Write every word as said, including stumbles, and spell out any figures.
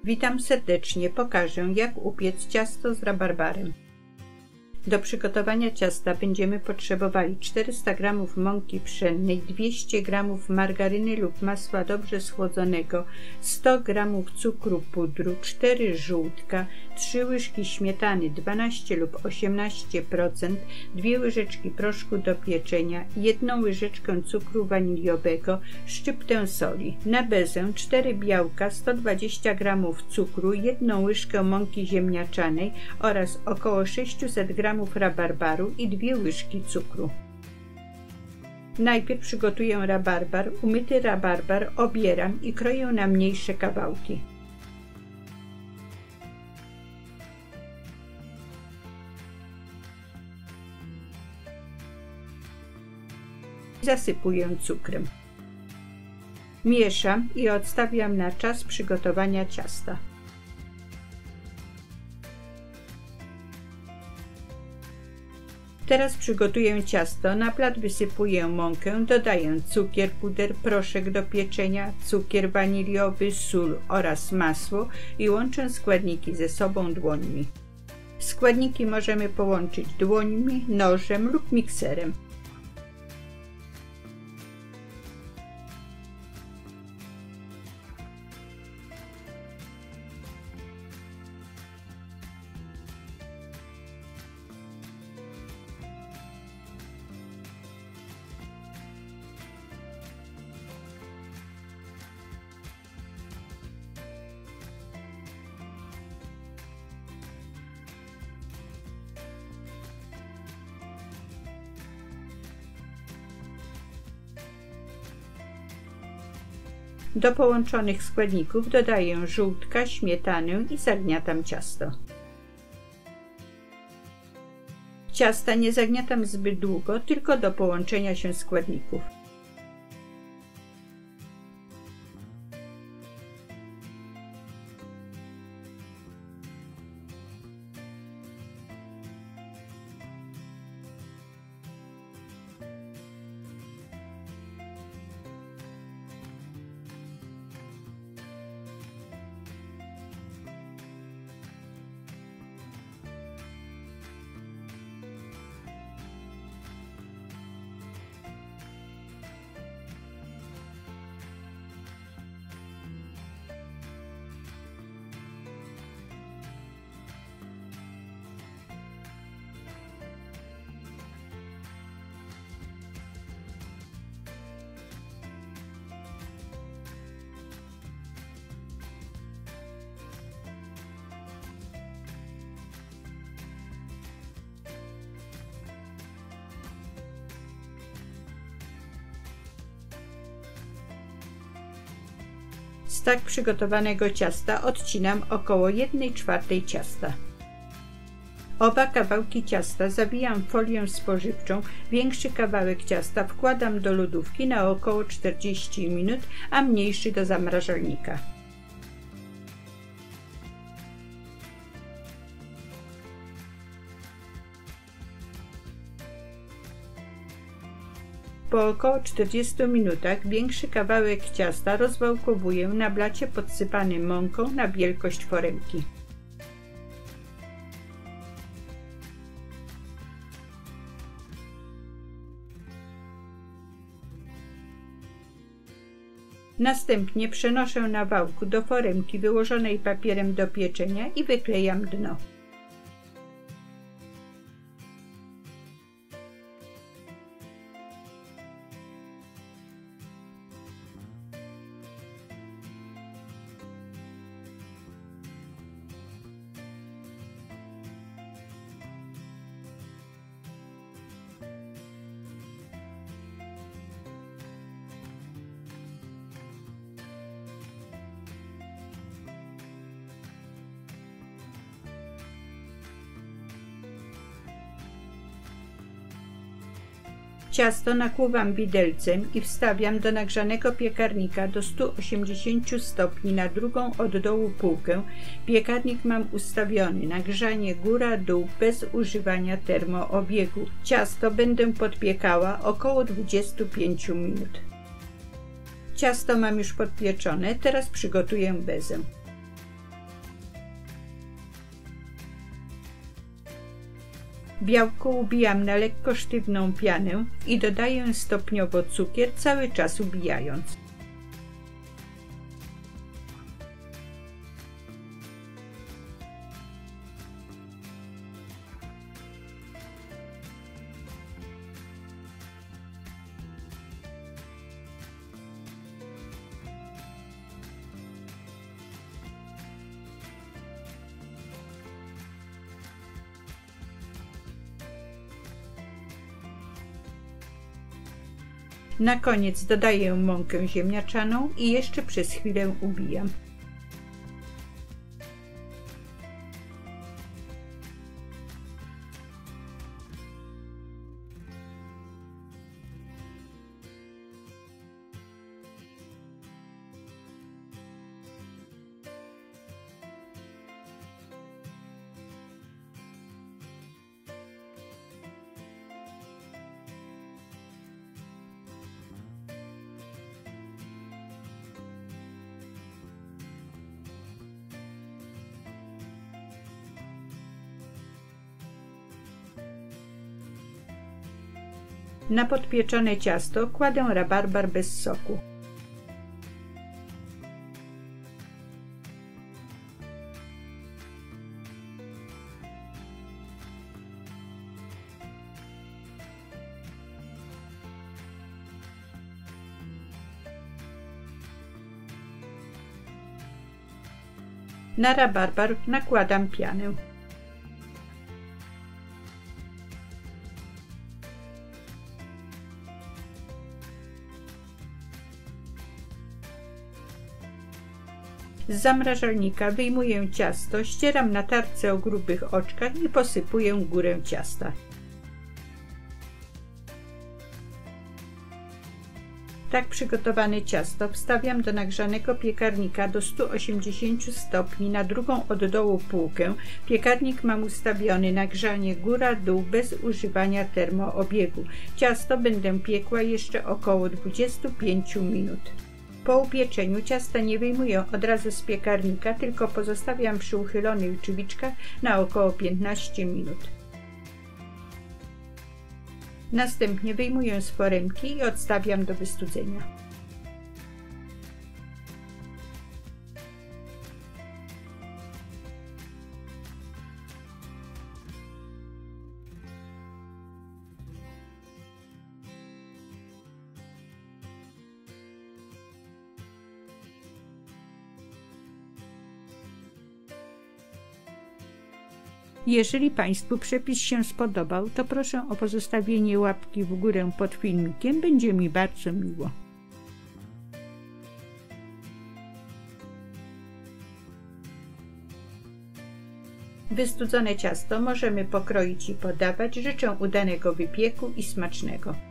Witam serdecznie, pokażę jak upiec ciasto z rabarbarem. Do przygotowania ciasta będziemy potrzebowali czterysta gramów mąki pszennej, dwieście gramów margaryny lub masła dobrze schłodzonego, sto gramów cukru pudru, cztery żółtka, trzy łyżki śmietany dwanaście lub osiemnaście procent, dwie łyżeczki proszku do pieczenia, jedną łyżeczkę cukru waniliowego, szczyptę soli. Na bezę cztery białka, sto dwadzieścia gramów cukru, jedną łyżkę mąki ziemniaczanej oraz około sześćset gramów rabarbaru i dwie łyżki cukru. Najpierw przygotuję rabarbar. Umyty rabarbar obieram i kroję na mniejsze kawałki. Zasypuję cukrem. Mieszam i odstawiam na czas przygotowania ciasta. Teraz przygotuję ciasto. Na plat wysypuję mąkę, dodaję cukier, puder, proszek do pieczenia, cukier waniliowy, sól oraz masło i łączę składniki ze sobą dłońmi. Składniki możemy połączyć dłońmi, nożem lub mikserem. Do połączonych składników dodaję żółtka, śmietanę i zagniatam ciasto. Ciasta nie zagniatam zbyt długo, tylko do połączenia się składników. Z tak przygotowanego ciasta odcinam około jednej czwartej ciasta. Oba kawałki ciasta zawijam w folię spożywczą, większy kawałek ciasta wkładam do lodówki na około czterdzieści minut, a mniejszy do zamrażalnika. Po około czterdziestu minutach większy kawałek ciasta rozwałkowuję na blacie podsypanym mąką na wielkość foremki. Następnie przenoszę na wałku do foremki wyłożonej papierem do pieczenia i wyklejam dno. Ciasto nakłuwam widelcem i wstawiam do nagrzanego piekarnika do stu osiemdziesięciu stopni na drugą od dołu półkę. Piekarnik mam ustawiony na grzanie góra-dół bez używania termoobiegu. Ciasto będę podpiekała około dwudziestu pięciu minut. Ciasto mam już podpieczone, teraz przygotuję bezę. Białko ubijam na lekko sztywną pianę i dodaję stopniowo cukier, cały czas ubijając. Na koniec dodaję mąkę ziemniaczaną i jeszcze przez chwilę ubijam. Na podpieczone ciasto kładę rabarbar bez soku. Na rabarbar nakładam pianę. Z zamrażalnika wyjmuję ciasto, ścieram na tarce o grubych oczkach i posypuję górę ciasta. Tak przygotowane ciasto wstawiam do nagrzanego piekarnika do stu osiemdziesięciu stopni na drugą od dołu półkę. Piekarnik mam ustawiony na grzanie góra-dół bez używania termoobiegu. Ciasto będę piekła jeszcze około dwudziestu pięciu minut. Po upieczeniu ciasta nie wyjmuję od razu z piekarnika, tylko pozostawiam przy uchylonych drzwiczkach na około piętnaście minut. Następnie wyjmuję z foremki i odstawiam do wystudzenia. Jeżeli Państwu przepis się spodobał, to proszę o pozostawienie łapki w górę pod filmikiem, będzie mi bardzo miło. Wystudzone ciasto możemy pokroić i podawać. Życzę udanego wypieku i smacznego.